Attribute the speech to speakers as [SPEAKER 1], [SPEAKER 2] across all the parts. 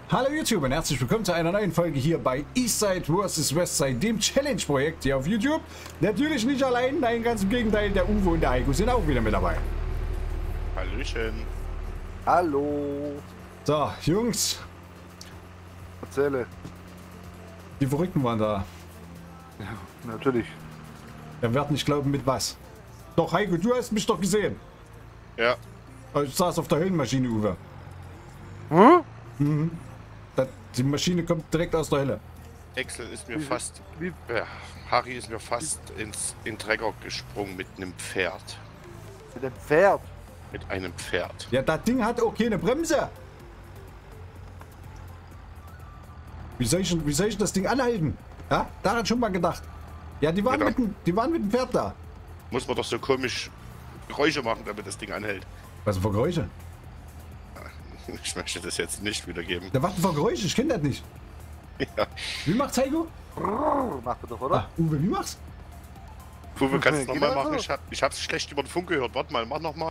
[SPEAKER 1] Hallo YouTube und herzlich willkommen zu einer neuen Folge hier bei Eastside vs Westside, dem Challenge-Projekt hier auf YouTube. Natürlich nicht allein, nein, ganz im Gegenteil, der Uwe und der Heiko sind auch wieder mit dabei.
[SPEAKER 2] Hallöchen.
[SPEAKER 3] Hallo.
[SPEAKER 1] So, Jungs,
[SPEAKER 3] Erzähle.
[SPEAKER 1] die Verrückten waren da.
[SPEAKER 3] Ja, natürlich.
[SPEAKER 1] Ihr werdet nicht glauben, mit was. Doch, Heiko, du hast mich doch gesehen.
[SPEAKER 2] Ja,
[SPEAKER 1] Ich saß auf der Höhlenmaschine, Uwe.
[SPEAKER 3] Hm?
[SPEAKER 1] Mhm. Die Maschine kommt direkt aus der Hölle.
[SPEAKER 2] Excel ist mir
[SPEAKER 3] Wie-
[SPEAKER 2] fast...
[SPEAKER 3] wie-
[SPEAKER 2] Harry ist mir fast in den Trecker gesprungen mit einem Pferd.
[SPEAKER 3] Mit dem Pferd.
[SPEAKER 2] Mit einem Pferd.
[SPEAKER 1] Ja, das Ding hat auch keine Bremse. Wie soll ich das Ding anhalten? Ja, daran schon mal gedacht. Ja, die waren,
[SPEAKER 2] Genau.
[SPEAKER 1] die waren mit dem Pferd da.
[SPEAKER 2] Muss man doch so komisch Geräusche machen, damit das Ding anhält.
[SPEAKER 1] Was für Geräusche?
[SPEAKER 2] Ich möchte das jetzt nicht wiedergeben.
[SPEAKER 1] Da warten für Geräusche, ich kenne das nicht.
[SPEAKER 2] Ja.
[SPEAKER 1] Wie macht's Heiko?
[SPEAKER 3] Brrr, macht er doch, oder?
[SPEAKER 1] Ah, Uwe, wie machst
[SPEAKER 2] Uwe, kannst du
[SPEAKER 3] Geht
[SPEAKER 2] nochmal
[SPEAKER 3] das
[SPEAKER 2] machen?
[SPEAKER 3] so?
[SPEAKER 2] Ich hab's schlecht über den Funk gehört. Warte mal, mach nochmal.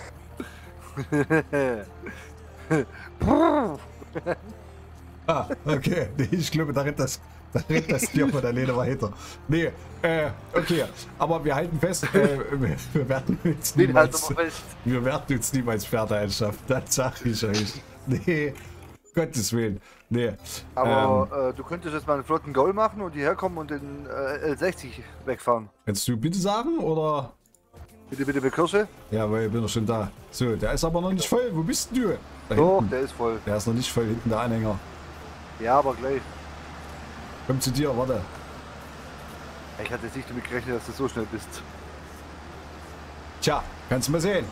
[SPEAKER 1] Ah, okay. Nee, ich glaube, da rennt das Tier von der Lene weiter. Nee, okay. Aber wir halten fest, wir werden uns
[SPEAKER 3] Den halt
[SPEAKER 1] niemals,
[SPEAKER 3] aber fest.
[SPEAKER 1] wir werden uns niemals Pferde einschaffen. Das sag ich euch. Nee, Gottes Willen. Nee.
[SPEAKER 3] Aber du könntest jetzt mal einen flotten Goal machen und hierher kommen und den L60 wegfahren.
[SPEAKER 1] Kannst du bitte sagen, oder?
[SPEAKER 3] Bitte, bitte, bitte, Kirsche.
[SPEAKER 1] Ja, weil ich bin doch schon da. So, der ist aber noch nicht voll. Wo bist denn du? Da
[SPEAKER 3] Doch,
[SPEAKER 1] hinten.
[SPEAKER 3] der ist voll.
[SPEAKER 1] Der ist noch nicht voll, hinten der Anhänger.
[SPEAKER 3] Ja, aber gleich.
[SPEAKER 1] Komm zu dir, warte.
[SPEAKER 3] Ich hatte jetzt nicht damit gerechnet, dass du so schnell bist.
[SPEAKER 1] Tja, kannst du mal sehen.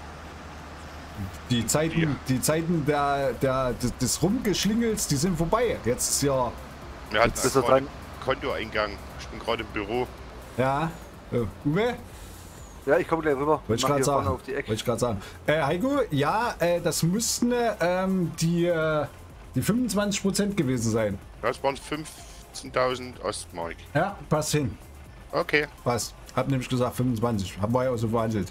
[SPEAKER 1] Die Zeiten des Rumgeschlingels, die sind vorbei. Jetzt ist ja,
[SPEAKER 2] Wir hatten
[SPEAKER 3] Jetzt ist er
[SPEAKER 2] gerade
[SPEAKER 3] dran.
[SPEAKER 2] Kontoeingang. Ich bin gerade im Büro.
[SPEAKER 1] ja, Uwe,
[SPEAKER 3] Ja, ich komme gleich rüber.
[SPEAKER 1] wollte ich
[SPEAKER 3] Mach
[SPEAKER 1] gerade
[SPEAKER 3] hier vorne
[SPEAKER 1] sagen.
[SPEAKER 3] auf die Ecke.
[SPEAKER 1] Wollte ich gerade sagen. Heiko, ja, das müssten die 25% gewesen sein.
[SPEAKER 2] Das waren 15.000 Ostmark.
[SPEAKER 1] Ja, passt hin.
[SPEAKER 2] Okay.
[SPEAKER 1] Passt. Hab nämlich gesagt 25. Haben wir ja auch so verhandelt.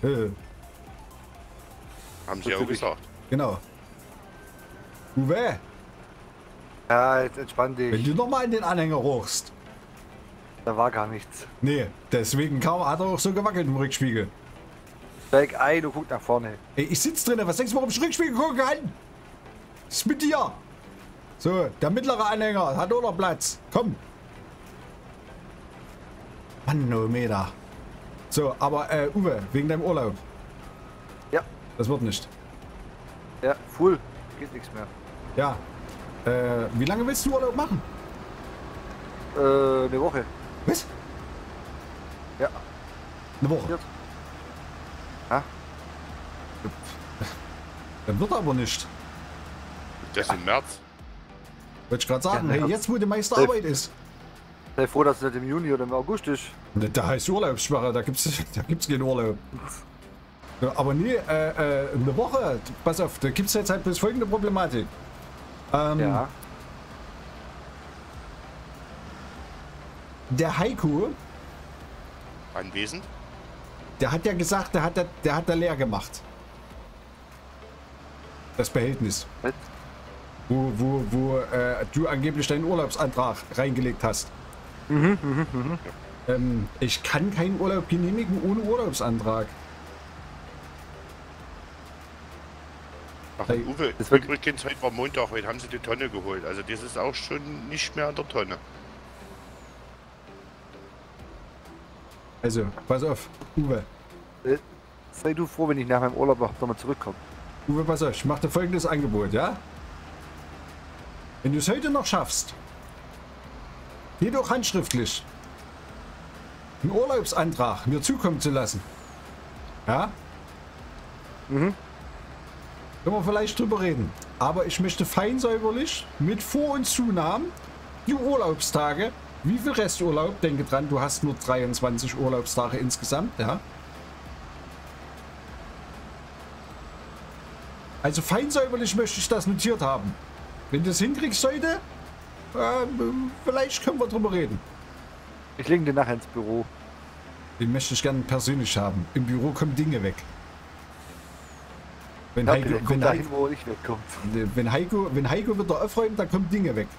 [SPEAKER 2] Haben sie auch
[SPEAKER 3] Natürlich.
[SPEAKER 2] gesagt.
[SPEAKER 1] Genau. Uwe,
[SPEAKER 3] Ja, jetzt entspann
[SPEAKER 1] wenn
[SPEAKER 3] dich.
[SPEAKER 1] du nochmal in den Anhänger rochst.
[SPEAKER 3] Da war gar nichts.
[SPEAKER 1] Nee, deswegen hat er auch so gewackelt im Rückspiegel.
[SPEAKER 3] Steig ein und guck nach vorne.
[SPEAKER 1] Ey, ich sitz drinnen, was denkst du, warum ich Rückspiegel gucken kann? Was ist mit dir? So, der mittlere Anhänger hat auch noch Platz. Komm. Manometer. So, aber Uwe, wegen deinem Urlaub.
[SPEAKER 3] Ja,
[SPEAKER 1] Das wird nicht.
[SPEAKER 3] ja, full. Geht nichts mehr.
[SPEAKER 1] Ja. Wie lange willst du Urlaub machen?
[SPEAKER 3] Eine Woche.
[SPEAKER 1] Was?
[SPEAKER 3] Ja.
[SPEAKER 1] Eine Woche.
[SPEAKER 3] Jetzt. Ha?
[SPEAKER 1] Dann wird aber nicht.
[SPEAKER 2] Das ist im März.
[SPEAKER 1] Wollte ich gerade sagen,
[SPEAKER 3] Ja,
[SPEAKER 1] hey,
[SPEAKER 3] ne,
[SPEAKER 1] jetzt wo die meiste Arbeit ist.
[SPEAKER 3] Sei froh, dass es nicht im Juni oder im August ist.
[SPEAKER 1] Da heißt Urlaubssperre, da gibt's keinen Urlaub. Ja, aber nee, eine Woche, pass auf, da gibt's jetzt halt bloß folgende Problematik.
[SPEAKER 3] Ja.
[SPEAKER 1] Der Heiko,
[SPEAKER 2] Anwesend.
[SPEAKER 1] der hat ja gesagt, der hat da leer gemacht. Das Behältnis.
[SPEAKER 3] Was?
[SPEAKER 1] Wo du angeblich deinen Urlaubsantrag reingelegt hast. Ich kann keinen Urlaub genehmigen ohne Urlaubsantrag.
[SPEAKER 2] Ach,
[SPEAKER 1] Hey,
[SPEAKER 2] Uwe,
[SPEAKER 3] das wird-
[SPEAKER 2] übrigens, heute war Montag, heute haben sie die Tonne geholt. Also das ist auch schon nicht mehr an der Tonne.
[SPEAKER 1] Also, pass auf, Uwe.
[SPEAKER 3] Sei du froh, wenn ich nach meinem Urlaub nochmal zurückkomme.
[SPEAKER 1] Uwe, pass auf, ich mache dir folgendes Angebot, ja? Wenn du es heute noch schaffst, jedoch handschriftlich, einen Urlaubsantrag mir zukommen zu lassen, ja? Können wir vielleicht drüber reden. Aber ich möchte fein säuberlich mit Vor- und Zunahmen die Urlaubstage, wie viel Resturlaub, denke dran, du hast nur 23 Urlaubstage insgesamt, ja? Also fein säuberlich möchte ich das notiert haben. Wenn du es hinkriegst heute, vielleicht können wir drüber reden.
[SPEAKER 3] Ich lege den nachher ins Büro.
[SPEAKER 1] Den möchte ich gerne persönlich haben. Im Büro kommen Dinge weg. Wenn
[SPEAKER 3] Ja,
[SPEAKER 1] Heiko,
[SPEAKER 3] bitte, kommt dahin, wo er nicht wegkommt.
[SPEAKER 1] wenn Heiko wieder aufräumt, dann kommen Dinge weg.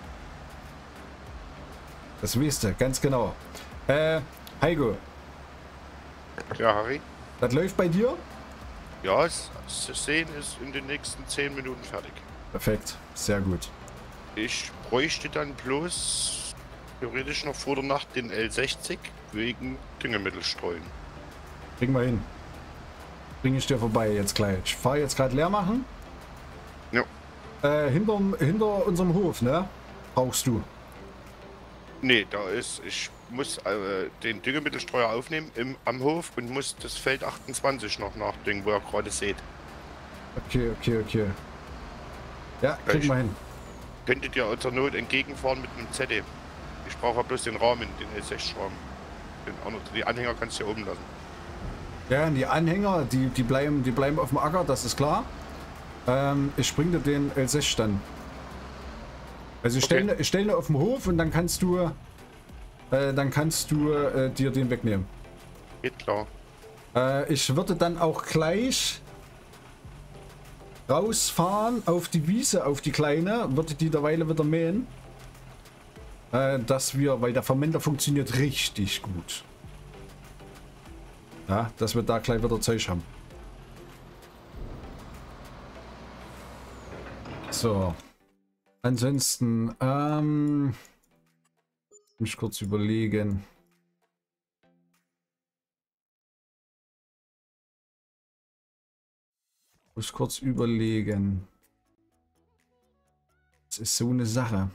[SPEAKER 1] Das weißt du, ganz genau. Heiko,
[SPEAKER 2] Ja, Harry?
[SPEAKER 1] das läuft bei dir?
[SPEAKER 2] Ja, das Sehen ist in den nächsten 10 Minuten fertig.
[SPEAKER 1] Perfekt, sehr gut.
[SPEAKER 2] Ich bräuchte dann bloß theoretisch noch vor der Nacht den L60 wegen Düngemittelstreuen.
[SPEAKER 1] Kriegen wir hin. Bringe ich dir vorbei jetzt gleich. Ich fahre jetzt gerade leer machen.
[SPEAKER 2] Ja.
[SPEAKER 1] Hinter unserem Hof, ne? Brauchst du.
[SPEAKER 2] Nee, ich muss den Düngemittelstreuer aufnehmen am Hof und muss das Feld 28 noch nachdüngen, wo ihr gerade seht.
[SPEAKER 1] Okay. Ja, kriegen wir hin.
[SPEAKER 2] Könntet ihr zur Not entgegenfahren mit einem ZD. Ich brauche bloß den Rahmen, den L6-Rahmen. Die Anhänger kannst du hier oben lassen.
[SPEAKER 1] Ja, die Anhänger, die bleiben auf dem Acker, das ist klar. Ich bringe dir den L6 dann. Also ich stelle ihn auf dem Hof und dann kannst du dir den wegnehmen.
[SPEAKER 2] Geht klar.
[SPEAKER 1] Ich würde dann auch gleich rausfahren auf die Wiese, auf die kleine, würde die derweil wieder mähen. Weil der Vermender funktioniert richtig gut. Ja, dass wir da gleich wieder Zeug haben. So. Ansonsten, mich kurz überlegen. Muss kurz überlegen. Das ist so eine Sache.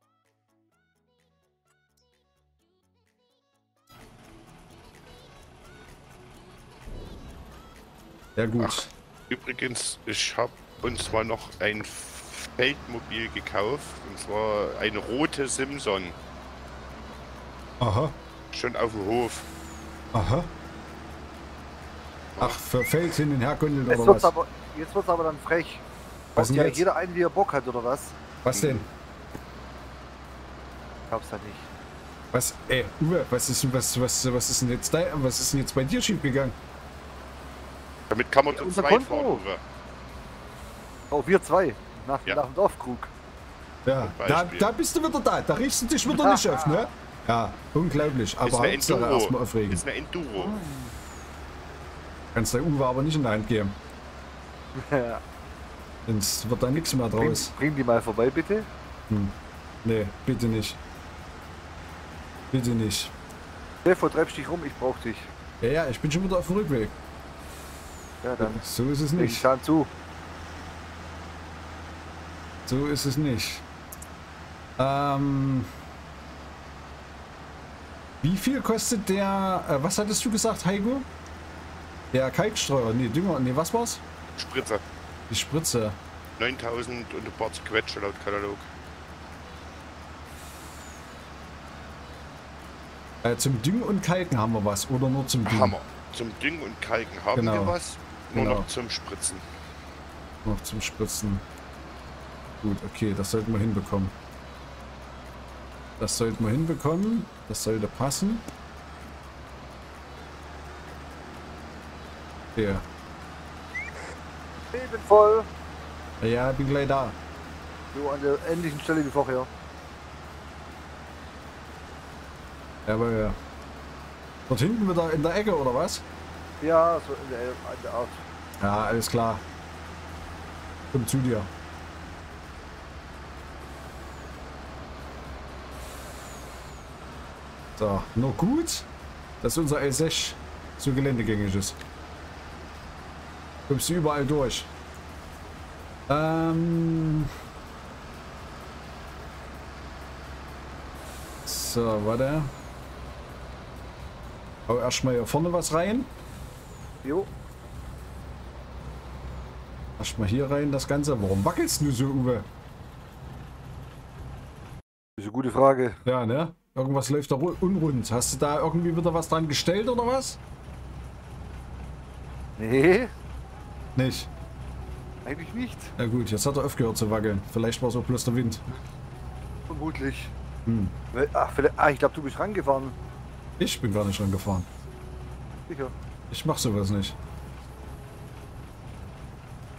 [SPEAKER 1] Ja gut.
[SPEAKER 2] Ach, übrigens, ich habe uns mal noch ein Feldmobil gekauft. Und zwar eine rote Simson.
[SPEAKER 1] Aha.
[SPEAKER 2] Schon auf dem Hof.
[SPEAKER 1] Aha. Ach, für Feld hin und her gondeln
[SPEAKER 3] Jetzt
[SPEAKER 1] oder
[SPEAKER 3] wird's
[SPEAKER 1] was?
[SPEAKER 3] jetzt wird's aber dann frech.
[SPEAKER 1] Was
[SPEAKER 3] Braucht
[SPEAKER 1] denn
[SPEAKER 3] ja
[SPEAKER 1] jetzt?
[SPEAKER 3] jeder einen, wie er Bock hat, oder was?
[SPEAKER 1] Was denn?
[SPEAKER 3] Ich glaub's ja nicht.
[SPEAKER 1] Was? Ey, Uwe, was ist denn jetzt da? Was ist denn jetzt bei dir schief gegangen?
[SPEAKER 2] Damit kann man zu
[SPEAKER 3] unser
[SPEAKER 2] zweit
[SPEAKER 3] Konto.
[SPEAKER 2] fahren, Uwe.
[SPEAKER 3] Oh, wir zwei. Nach
[SPEAKER 2] Ja.
[SPEAKER 3] dem Dorfkrug.
[SPEAKER 1] Ja,
[SPEAKER 2] Zum
[SPEAKER 1] da
[SPEAKER 2] Beispiel.
[SPEAKER 1] bist du wieder da. Da riechst du dich wieder nicht auf, ne? Ja, unglaublich.
[SPEAKER 2] Ist
[SPEAKER 1] Aber
[SPEAKER 2] eine
[SPEAKER 1] Hauptsache
[SPEAKER 2] Enduro.
[SPEAKER 1] erstmal aufregen.
[SPEAKER 2] Ist eine Enduro.
[SPEAKER 1] Kannst der Uwe aber nicht in der Hand geben.
[SPEAKER 3] Ja.
[SPEAKER 1] Sonst wird da nichts mehr draus.
[SPEAKER 3] Bring die mal vorbei, bitte.
[SPEAKER 1] Nee, bitte nicht. Bitte nicht.
[SPEAKER 3] Stefan, treibst dich rum, ich brauch dich.
[SPEAKER 1] Ja, ich bin schon wieder auf dem Rückweg.
[SPEAKER 3] Ja, dann
[SPEAKER 1] So ist es
[SPEAKER 3] leg
[SPEAKER 1] nicht.
[SPEAKER 3] ich Zahn zu.
[SPEAKER 1] So ist es nicht. Wie viel kostet der, was hattest du gesagt, Heiko? Der Kalkstreuer, nee, Dünger, nee, was war's?
[SPEAKER 2] Spritzer.
[SPEAKER 1] Die Spritze.
[SPEAKER 2] 9000 und ein paar Quetsche laut Katalog.
[SPEAKER 1] Zum Düngen und Kalken haben wir was, oder nur zum Düngen?
[SPEAKER 2] Hammer. Zum Düngen und Kalken haben
[SPEAKER 1] Genau.
[SPEAKER 2] wir was, nur
[SPEAKER 1] Genau.
[SPEAKER 2] noch zum Spritzen.
[SPEAKER 1] Noch zum Spritzen. Gut, okay, das sollten wir hinbekommen. Das sollten wir hinbekommen. Das sollte passen. Okay.
[SPEAKER 3] Ich bin voll.
[SPEAKER 1] Ja, bin gleich da.
[SPEAKER 3] So an der ähnlichen Stelle wie vorher.
[SPEAKER 1] Aber dort hinten wieder in der Ecke, oder was?
[SPEAKER 3] Ja, so in der Art.
[SPEAKER 1] Ja, alles klar. Komm zu dir. So, nur gut, dass unser L6 so geländegängig ist. Kommst du überall durch. So, warte. Hau erstmal hier vorne was rein.
[SPEAKER 3] Jo.
[SPEAKER 1] Erstmal hier rein das Ganze. Warum wackelst du so, Uwe?
[SPEAKER 3] Das ist eine gute Frage.
[SPEAKER 1] Ja, ne? Irgendwas läuft da unrund. Hast du da irgendwie wieder was dran gestellt oder was?
[SPEAKER 3] Nee,
[SPEAKER 1] Nicht.
[SPEAKER 3] eigentlich nicht.
[SPEAKER 1] Na gut, jetzt hat er aufgehört zu wackeln. Vielleicht war es auch bloß der Wind.
[SPEAKER 3] Vermutlich.
[SPEAKER 1] Hm.
[SPEAKER 3] Ach, ich glaube, du bist rangefahren.
[SPEAKER 1] Ich bin gar nicht rangefahren.
[SPEAKER 3] Sicher.
[SPEAKER 1] Ich mach sowas nicht.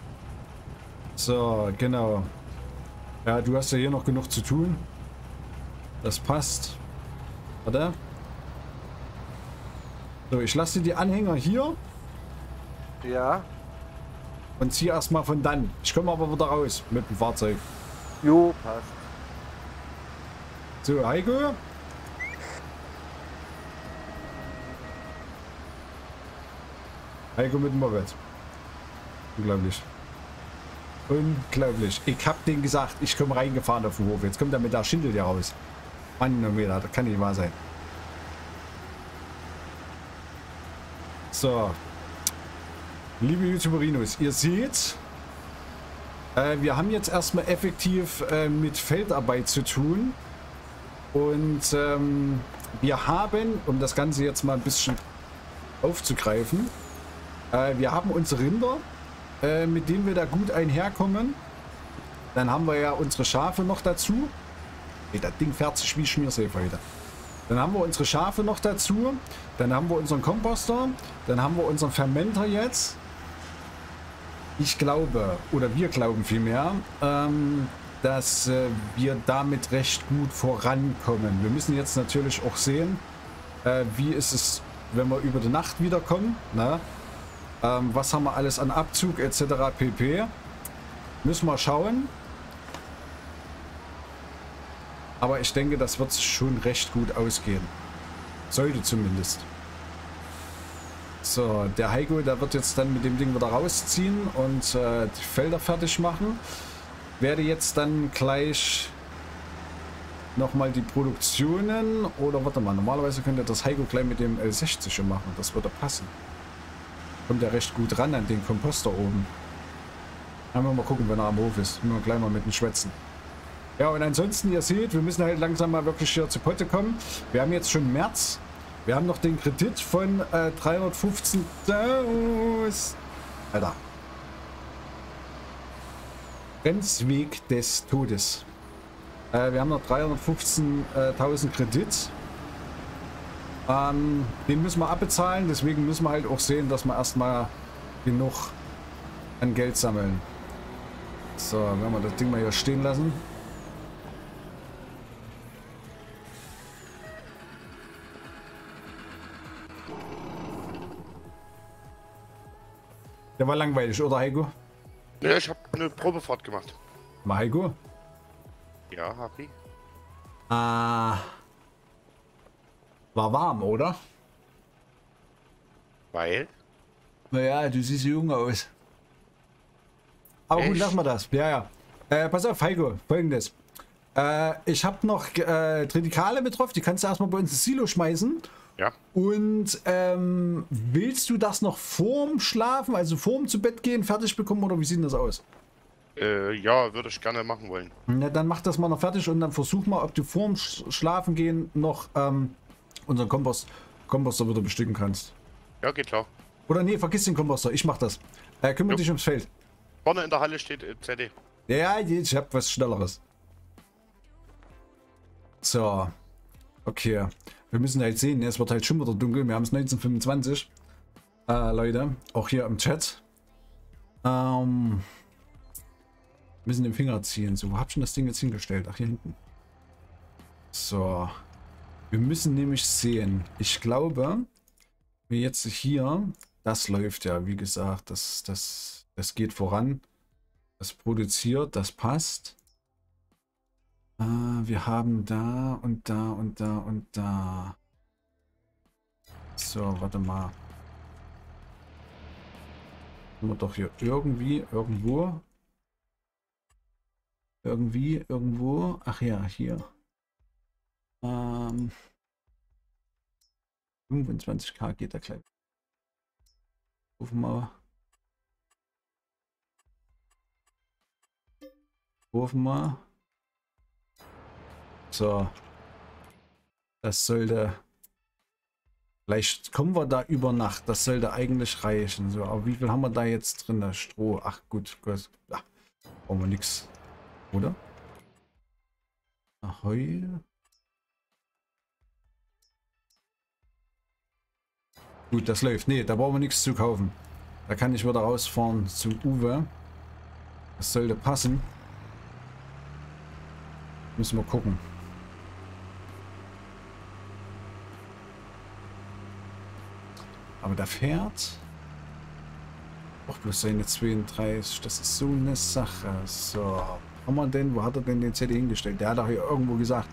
[SPEAKER 1] So, genau. Ja, du hast ja hier noch genug zu tun. Das passt. Warte. So, ich lasse die Anhänger hier
[SPEAKER 3] Ja.
[SPEAKER 1] und ziehe erstmal von dann. Ich komme aber wieder raus mit dem Fahrzeug.
[SPEAKER 3] Jo, passt.
[SPEAKER 1] So, Heiko. Heiko mit dem Moped. Unglaublich. Unglaublich. Ich hab denen gesagt, ich komme reingefahren auf den Hof. Jetzt kommt er mit der Schindel hier raus. Mann, das kann nicht wahr sein. So. Liebe YouTuberinos, ihr seht, wir haben jetzt erstmal effektiv mit Feldarbeit zu tun. Und wir haben, um das Ganze jetzt mal ein bisschen aufzugreifen, wir haben unsere Rinder, mit denen wir da gut einherkommen. Dann haben wir ja unsere Schafe noch dazu. Hey, das Ding fährt sich wie Schmiersäfe heute. Dann haben wir unsere Schafe noch dazu. Dann haben wir unseren Komposter. Dann haben wir unseren Fermenter jetzt. Ich glaube, oder wir glauben vielmehr, dass wir damit recht gut vorankommen. Wir müssen jetzt natürlich auch sehen, wie ist es, wenn wir über die Nacht wiederkommen. Ne? Was haben wir alles an Abzug etc. pp. Müssen wir schauen. Aber ich denke, das wird schon recht gut ausgehen. Sollte zumindest. So, der Heiko, der wird jetzt dann mit dem Ding wieder rausziehen und die Felder fertig machen. Werde jetzt dann gleich nochmal die Produktionen, oder warte mal, normalerweise könnte das Heiko gleich mit dem L60 machen. Das würde passen. Kommt ja recht gut ran an den Komposter oben. Einmal mal gucken, wenn er am Hof ist. Müssen wir gleich mal mit ihm schwätzen. Ja, und ansonsten, ihr seht, wir müssen halt langsam mal wirklich hier zu Potte kommen. Wir haben jetzt schon März. Wir haben noch den Kredit von 315. Alter. Grenzweg des Todes. Wir haben noch 315.000 Kredit. Den müssen wir abbezahlen. Deswegen müssen wir halt auch sehen, dass wir erstmal genug an Geld sammeln. So, wenn wir das Ding mal hier stehen lassen. Der war langweilig, oder Heiko?
[SPEAKER 2] Ja, ich habe eine Probefahrt gemacht.
[SPEAKER 1] Mal Heiko?
[SPEAKER 2] Ja, hab ich.
[SPEAKER 1] War warm, oder?
[SPEAKER 2] Weil?
[SPEAKER 1] Naja, du siehst jung aus. Aber gut,
[SPEAKER 2] Echt?
[SPEAKER 1] lassen wir das. Ja, ja. Pass auf, Heiko, folgendes. Ich habe noch Tritikale mit drauf, die kannst du erstmal bei uns ins Silo schmeißen.
[SPEAKER 2] Ja.
[SPEAKER 1] Und willst du das noch vorm Schlafen, also vorm zu Bett gehen, fertig bekommen oder wie sieht das aus?
[SPEAKER 2] Ja, würde ich gerne machen wollen.
[SPEAKER 1] Na, dann mach das mal noch fertig und dann versuch mal, ob du vorm Schlafen gehen noch unseren Komposter wieder bestücken kannst.
[SPEAKER 2] Ja, geht klar.
[SPEAKER 1] Oder nee, vergiss den Komposter, ich mach das. Kümmere dich ums Feld.
[SPEAKER 2] Vorne in der Halle steht CD.
[SPEAKER 1] Ja, ich hab was Schnelleres. So. Okay. Wir müssen halt sehen, es wird halt schon wieder dunkel. Wir haben es 1925. Leute, auch hier im Chat. Müssen den Finger ziehen. So, wo hab ich denn das Ding jetzt hingestellt? Ach, hier hinten. So. Wir müssen nämlich sehen. Ich glaube, wie jetzt hier, das läuft ja, wie gesagt, das geht voran. Das produziert, das passt. Wir haben da und da und da und da. So, warte mal. Haben wir doch hier irgendwie, irgendwo. Irgendwo. Ach ja, hier. 25k geht da gleich. Rufen wir. So. Das sollte. Vielleicht kommen wir da über Nacht. Das sollte eigentlich reichen. So, aber wie viel haben wir da jetzt drin? Das Stroh. Ach gut, gut. Ja, brauchen wir nichts. Oder? Ahoi. Gut, das läuft. Nee, da brauchen wir nichts zu kaufen. Da kann ich wieder rausfahren zum Uwe. Das sollte passen. Müssen wir gucken. Aber der fährt. Auch bloß seine 32. Das ist so eine Sache. So. Haben wir denn? Wo hat er denn den CD hingestellt? Der hat doch hier irgendwo gesagt.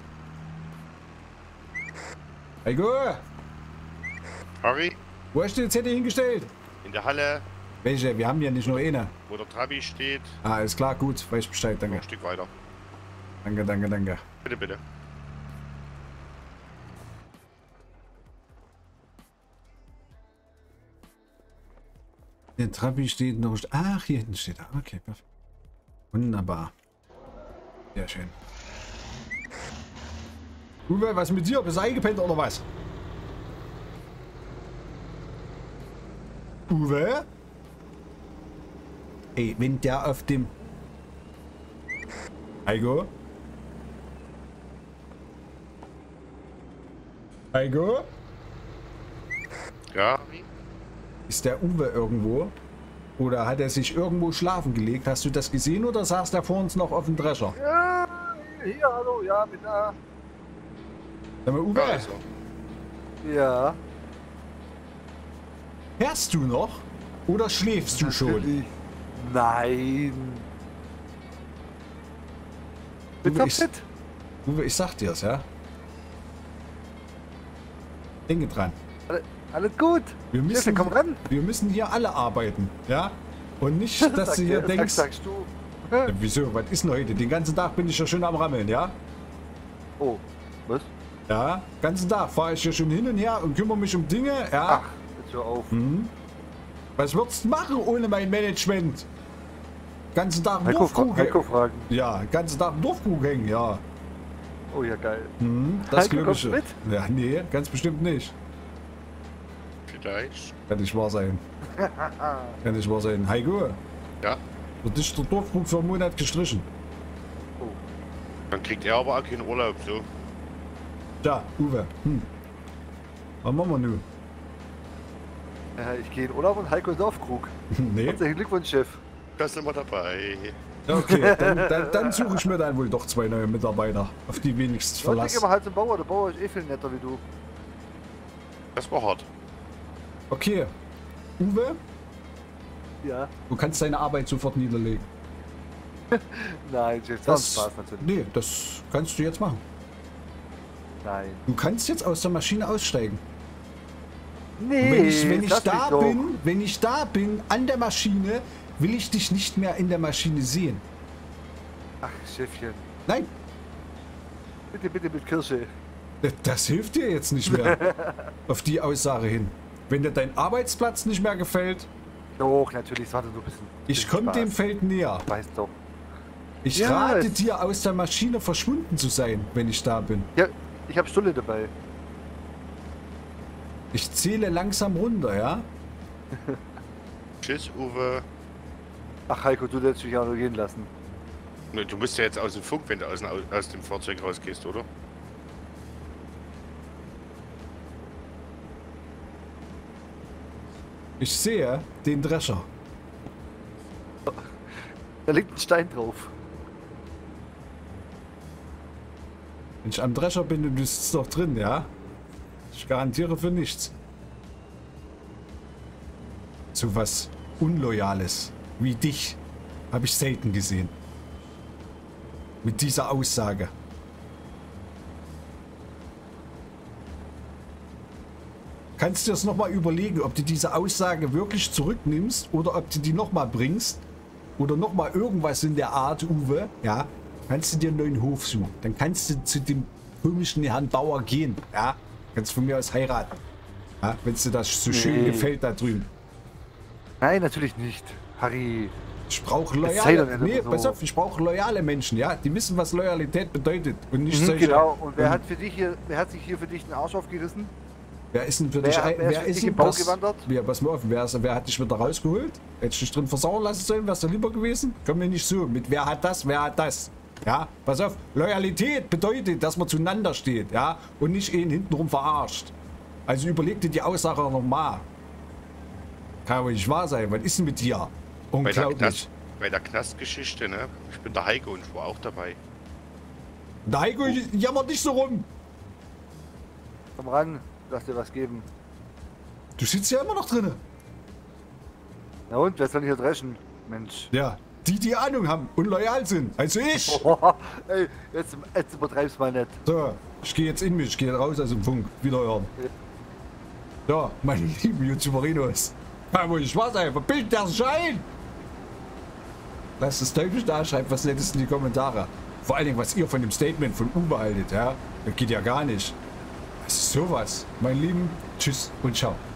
[SPEAKER 1] Heiko!
[SPEAKER 2] Harry,
[SPEAKER 1] Wo hast du den CD hingestellt?
[SPEAKER 2] in der Halle,
[SPEAKER 1] Welche? Wir haben ja nicht nur eine.
[SPEAKER 2] wo der Trabi steht,
[SPEAKER 1] Ah, ist klar, gut. Weiß Bescheid,
[SPEAKER 2] noch
[SPEAKER 1] danke.
[SPEAKER 2] ein Stück weiter.
[SPEAKER 1] Danke, danke, danke.
[SPEAKER 2] Bitte, bitte.
[SPEAKER 1] Der Trabi steht noch. Ach, hier hinten steht er. Okay, perfekt. Wunderbar. Sehr schön. Uwe, was mit dir? Bist du eingepennt oder was? Uwe? Ey, wenn der auf dem... Heiko? Heiko?
[SPEAKER 2] Ja, Harry?
[SPEAKER 1] Ist der Uwe irgendwo? Oder hat er sich irgendwo schlafen gelegt? Hast du das gesehen oder saß der vor uns noch auf dem Drescher?
[SPEAKER 3] Ja, hier, hallo, ja, bin da.
[SPEAKER 1] Sag mal, Uwe,
[SPEAKER 2] Ja, also.
[SPEAKER 3] Ja.
[SPEAKER 1] hörst du noch? Oder schläfst du schon?
[SPEAKER 3] Natürlich. Nein. Bin
[SPEAKER 1] Uwe, ich,
[SPEAKER 3] fit.
[SPEAKER 1] Uwe, ich sag dir's, ja? Denke dran.
[SPEAKER 3] Alles gut.
[SPEAKER 1] Wir
[SPEAKER 3] Steffi,
[SPEAKER 1] müssen,
[SPEAKER 3] komm ran.
[SPEAKER 1] wir müssen hier alle arbeiten, ja? Und nicht, dass du hier denkst...
[SPEAKER 3] Sagst du.
[SPEAKER 1] Wieso, was ist denn heute? Den ganzen Tag bin ich ja schon am Rammeln, ja?
[SPEAKER 3] Oh, was?
[SPEAKER 1] Ja, den ganzen Tag fahre ich hier schon hin und her und kümmere mich um Dinge, ja?
[SPEAKER 3] Ach, jetzt hör auf.
[SPEAKER 1] Was würdest du machen ohne mein Management? Ganzen Tag im
[SPEAKER 3] Heiko,
[SPEAKER 1] Dorfkrug
[SPEAKER 3] Heiko
[SPEAKER 1] hängen.
[SPEAKER 3] fragen.
[SPEAKER 1] Ja, ganzen Tag im Dorfkrug hängen, ja.
[SPEAKER 3] Oh ja, geil.
[SPEAKER 1] Das
[SPEAKER 3] Heiko, kommst du
[SPEAKER 1] Glückliche.
[SPEAKER 3] mit?
[SPEAKER 1] Ja, nee, ganz bestimmt nicht.
[SPEAKER 2] Vielleicht.
[SPEAKER 1] Kann nicht wahr sein. Kann nicht wahr sein. Heiko,
[SPEAKER 2] Ja.
[SPEAKER 1] wird dich der Dorfkrug für einen Monat gestrichen.
[SPEAKER 2] Dann kriegt er aber auch keinen Urlaub, so.
[SPEAKER 1] Tja, Uwe. Was machen wir nun?
[SPEAKER 3] Ich gehe in Urlaub und Heiko ist auf Krug.
[SPEAKER 1] Nee.
[SPEAKER 3] Herzlichen Glückwunsch, Chef.
[SPEAKER 2] Da sind wir dabei.
[SPEAKER 1] Okay, dann suche ich mir dann wohl doch 2 neue Mitarbeiter, auf die wenigstens
[SPEAKER 3] Ich geh
[SPEAKER 1] verlassen.
[SPEAKER 3] mal halt zum Bauer. Der Bauer ist eh viel netter wie du.
[SPEAKER 2] Das war hart.
[SPEAKER 1] Okay, Uwe,
[SPEAKER 3] Ja.
[SPEAKER 1] du kannst deine Arbeit sofort niederlegen.
[SPEAKER 3] Nein, Chef, das war ein Spaß natürlich.
[SPEAKER 1] Nee, das kannst du jetzt machen.
[SPEAKER 3] Nein.
[SPEAKER 1] Du kannst jetzt aus der Maschine aussteigen.
[SPEAKER 3] Nee,
[SPEAKER 1] Wenn ich
[SPEAKER 3] lass mich
[SPEAKER 1] da
[SPEAKER 3] doch.
[SPEAKER 1] bin, wenn ich da bin an der Maschine, will ich dich nicht mehr in der Maschine sehen.
[SPEAKER 3] Ach, Chefchen.
[SPEAKER 1] Nein,
[SPEAKER 3] Bitte, bitte mit Kirsche.
[SPEAKER 1] das hilft dir jetzt nicht mehr. Auf die Aussage hin. Wenn dir dein Arbeitsplatz nicht mehr gefällt,
[SPEAKER 3] Doch, natürlich, warte nur ein bisschen.
[SPEAKER 1] ich komme dem Feld näher.
[SPEAKER 3] Weiß doch.
[SPEAKER 1] Ich
[SPEAKER 3] Ja,
[SPEAKER 1] rate
[SPEAKER 3] es-
[SPEAKER 1] dir, aus der Maschine verschwunden zu sein, wenn ich da bin.
[SPEAKER 3] Ja, ich habe Stulle dabei.
[SPEAKER 1] Ich zähle langsam runter, ja?
[SPEAKER 2] Tschüss, Uwe.
[SPEAKER 3] Ach, Heiko, du lässt mich auch nur gehen lassen.
[SPEAKER 2] Ne, du musst ja jetzt aus dem Funk, wenn du aus dem Fahrzeug rausgehst, oder?
[SPEAKER 1] Ich sehe den Drescher.
[SPEAKER 3] Da liegt ein Stein drauf.
[SPEAKER 1] Wenn ich am Drescher bin und du sitzt doch drin, ja? Ich garantiere für nichts. So was Unloyales wie dich habe ich selten gesehen. Mit dieser Aussage. Kannst du dir das nochmal überlegen, ob du diese Aussage wirklich zurücknimmst oder ob du die nochmal bringst oder nochmal irgendwas in der Art, Uwe, ja? Kannst du dir einen neuen Hof suchen. Dann kannst du zu dem komischen Herrn Bauer gehen, ja? Kannst von mir aus heiraten. Ja? Wenn es dir das so schön
[SPEAKER 3] Nee.
[SPEAKER 1] gefällt da drüben.
[SPEAKER 3] Nein, natürlich nicht. Harry.
[SPEAKER 1] Ich brauche
[SPEAKER 3] sei doch
[SPEAKER 1] loyale,
[SPEAKER 3] nicht
[SPEAKER 1] nee,
[SPEAKER 3] so.
[SPEAKER 1] pass auf, ich brauche loyale Menschen, ja? Die wissen, was Loyalität bedeutet und nicht solche...
[SPEAKER 3] Genau. Und wer hat sich hier für dich den Arsch aufgerissen?
[SPEAKER 1] Wer ist denn für
[SPEAKER 3] Wer-
[SPEAKER 1] dich...
[SPEAKER 3] wer ist für dich im Bau gewandert?
[SPEAKER 1] Ja, pass mal auf, wer hat dich wieder rausgeholt? Hättest du dich drin versauern lassen sollen? Wärst du lieber gewesen? Komm mir nicht so mit wer hat das, wer hat das. Ja, pass auf, Loyalität bedeutet, dass man zueinander steht, ja? Und nicht ihn hintenrum verarscht. Also überleg dir die Aussage nochmal. Kann aber nicht wahr sein. Was ist denn mit dir? Unglaublich.
[SPEAKER 2] bei der Knastgeschichte, ne? Ich bin der Heiko und ich war auch dabei.
[SPEAKER 1] Der Heiko jammert nicht so rum.
[SPEAKER 3] Komm ran, lass dir was geben.
[SPEAKER 1] Du sitzt ja immer noch drinne.
[SPEAKER 3] Na und, wer soll nicht hier dreschen? Mensch.
[SPEAKER 1] Ja, die Ahnung haben und loyal sind. Also ich.
[SPEAKER 3] Ey, jetzt übertreib's mal nicht.
[SPEAKER 1] So, ich gehe jetzt in mich, ich gehe raus aus dem Funk. Wiederhören. Ja, meine lieben YouTuberinos. Kann wohl nicht wahr sein. Verbild der sich ein. Lasst es deutlich da, schreibt was Nettes in die Kommentare. Vor allen Dingen, was ihr von dem Statement von Uwe haltet, ja? Das geht ja gar nicht. Was ist sowas? Meine Lieben, tschüss und ciao.